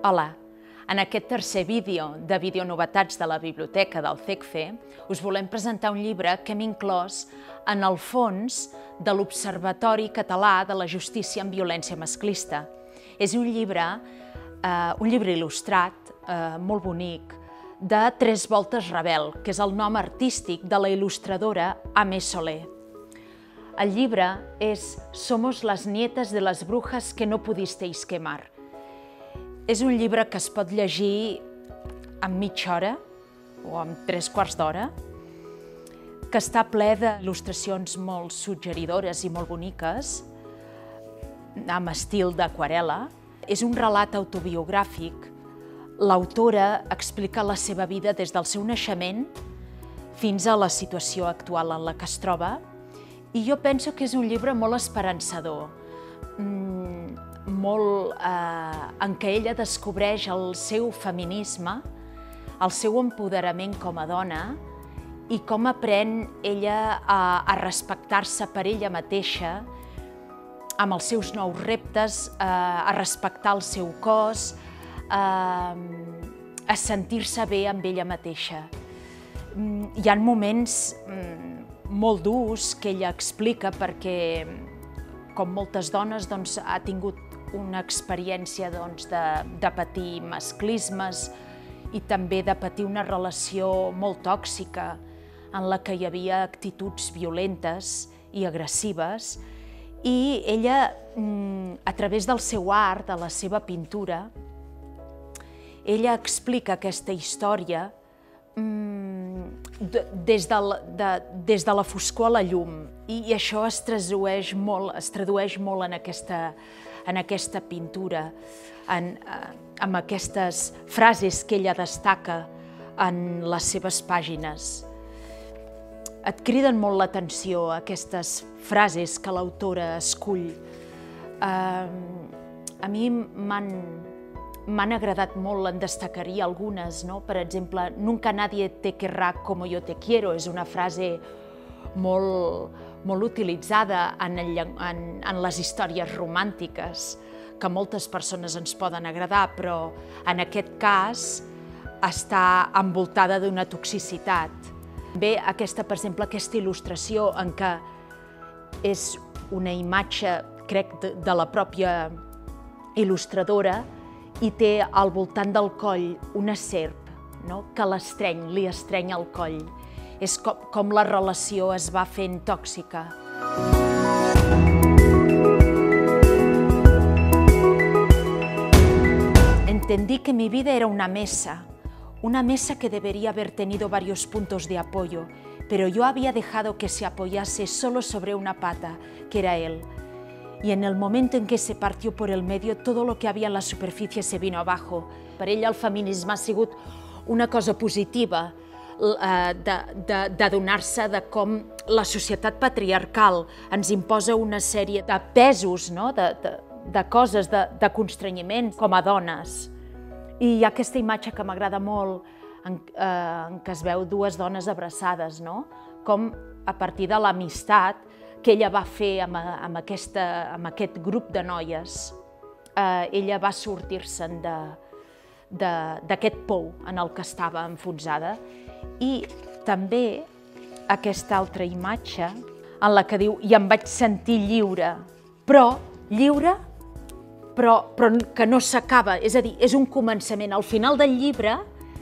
Hola, en aquest tercer vídeo de videonovetats de la biblioteca del CECFE us volem presentar un llibre que hem inclòs en el fons de l'Observatori Català de la Justícia en Violència Masclista. És un llibre il·lustrat, molt bonic, de Tres voltes Rebel, que és el nom artístic de la il·lustradora Amé Soler. El llibre és Somos las nietas de las brujas que no pudisteis quemar. És un llibre que es pot llegir en mitja hora o en 3/4 d'hora, que està ple d'il·lustracions molt suggeridores i molt boniques, amb estil d'aquarel·la. És un relat autobiogràfic. L'autora explica la seva vida des del seu naixement fins a la situació actual en la que es troba, i jo penso que és un llibre molt esperançador, en què ella descobreix el seu feminisme, el seu empoderament com a dona i com aprèn ella a respectar-se per ella mateixa, amb els seus nous reptes, a respectar el seu cos, a sentir-se bé amb ella mateixa. Hi ha moments molt durs que ella explica perquè, com moltes dones, ha tingut una experiència de patir masclismes i també de patir una relació molt tòxica en la que hi havia actituds violentes i agressives, i ella, a través del seu art, de la seva pintura, ella explica aquesta història des de la foscor a la llum, i això es tradueix molt en aquesta pintura, amb aquestes frases que ella destaca en les seves pàgines. Et criden molt l'atenció aquestes frases que l'autora escull. A mi m'han agradat molt, en destacaria algunes, no? Per exemple, «Nunca nadie te querrá como yo te quiero» és una frase molt utilitzada en les històries romàntiques, que moltes persones ens poden agradar, però en aquest cas està envoltada d'una toxicitat. Bé, per exemple, aquesta il·lustració en què és una imatge, crec, de la pròpia il·lustradora, i té al voltant del coll una serp, que li estreny el coll. És com la relació es va fent tòxica. Entendí que mi vida era una mesa que debería haber tenido varios puntos de apoyo, pero yo había dejado que se apoyase solo sobre una pata, que era él. Y en el momento en que se partió por el medio, todo lo que había en la superficie se vino abajo. Per ella el feminisme ha sigut una cosa positiva, d'adonar-se de com la societat patriarcal ens imposa una sèrie de pesos, de coses, de constrenyiment com a dones. I hi ha aquesta imatge que m'agrada molt, en què es veu dues dones abraçades, com a partir de l'amistat que ella va fer amb aquest grup de noies, ella va sortir-se'n d'aquest pou en el que estava enfonsada. I també aquesta altra imatge en la que diu «I em vaig sentir lliure», però que no s'acaba, és a dir, és un començament. Al final del llibre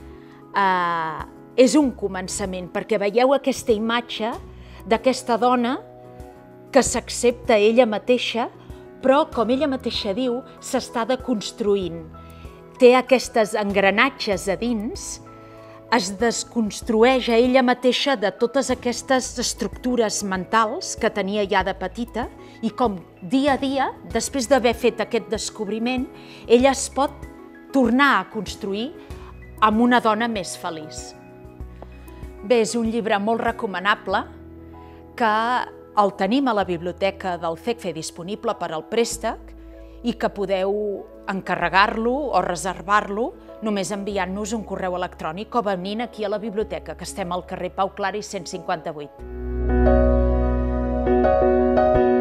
és un començament, perquè veieu aquesta imatge d'aquesta dona que s'accepta ella mateixa, però, com ella mateixa diu, s'està deconstruint. Té aquests engranatges a dins, es desconstrueix a ella mateixa de totes aquestes estructures mentals que tenia ja de petita, i com dia a dia, després d'haver fet aquest descobriment, ella es pot tornar a construir amb una dona més feliç. Bé, és un llibre molt recomanable, que el tenim a la biblioteca del CECFE disponible per al préstec, i que podeu encarregar-lo o reservar-lo només enviant-nos un correu electrònic o venint aquí a la biblioteca, que estem al carrer Pau Claris 158.